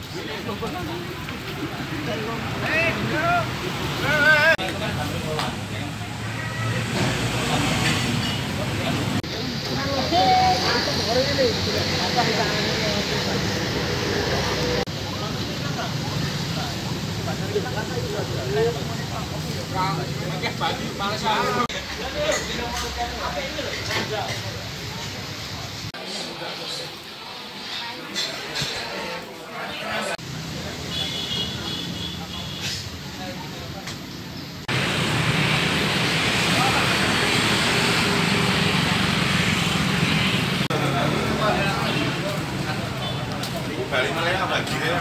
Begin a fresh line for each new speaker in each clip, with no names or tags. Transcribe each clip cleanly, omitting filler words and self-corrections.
Balik malah apa lagi ya?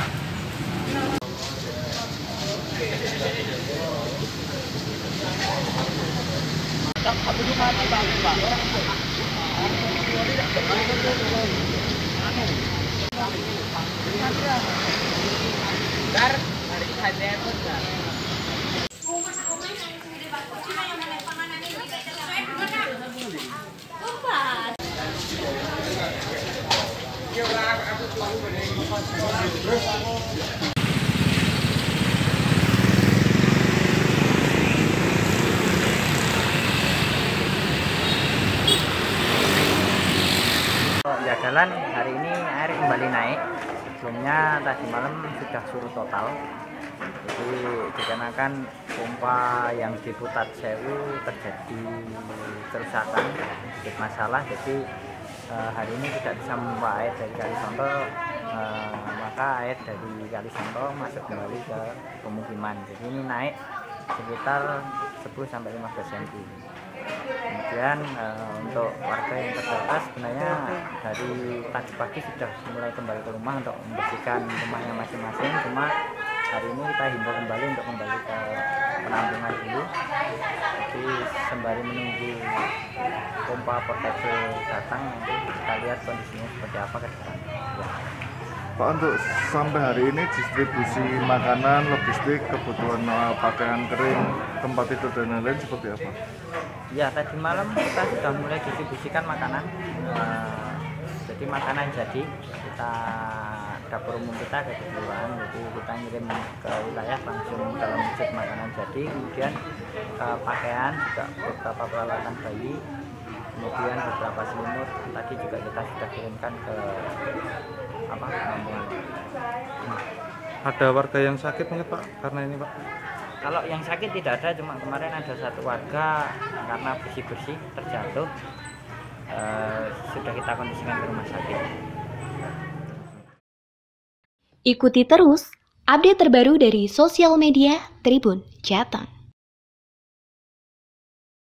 Ya jalan hari ini air kembali naik. Sebelumnya tadi malam sudah surut total. Jadi dikarenakan pompa yang di Putat Sewu terjadi kerusakan, sedikit masalah. Jadi hari ini tidak bisa memompa air dari Kalisonto, maka air dari Kalisonto masuk kembali ke pemukiman. Jadi ini naik sekitar 10-15 cm. Kemudian untuk warga yang terdampak sebenarnya dari tadi pagi sudah mulai kembali ke rumah untuk membersihkan rumahnya masing-masing. Cuma hari ini kita himbau kembali untuk kembali ke penampungan dulu. Jadi sembari menunggu pompa portable datang, nanti kita lihat kondisinya seperti apa ke depan. Ya.
Pak, untuk sampai hari ini distribusi makanan, logistik, kebutuhan pakaian kering, tempat tidur dan lain-lain seperti apa?
Ya, tadi malam kita sudah mulai distribusikan makanan. Jadi makanan jadi kita dapur umum kita ada di kelurahan, jadi kita ngirim ke wilayah langsung dalam wujud makanan jadi. Kemudian pakaian juga, beberapa peralatan bayi, kemudian beberapa selimut tadi juga kita sudah kirimkan ke penampungan.
Ada warga yang sakit mungkin Pak karena ini Pak?
Kalau yang sakit tidak ada, cuma kemarin ada satu warga karena bersih-bersih terjatuh, sudah kita kondisikan ke rumah sakit.
Ikuti terus update terbaru dari sosial media Tribun Jateng.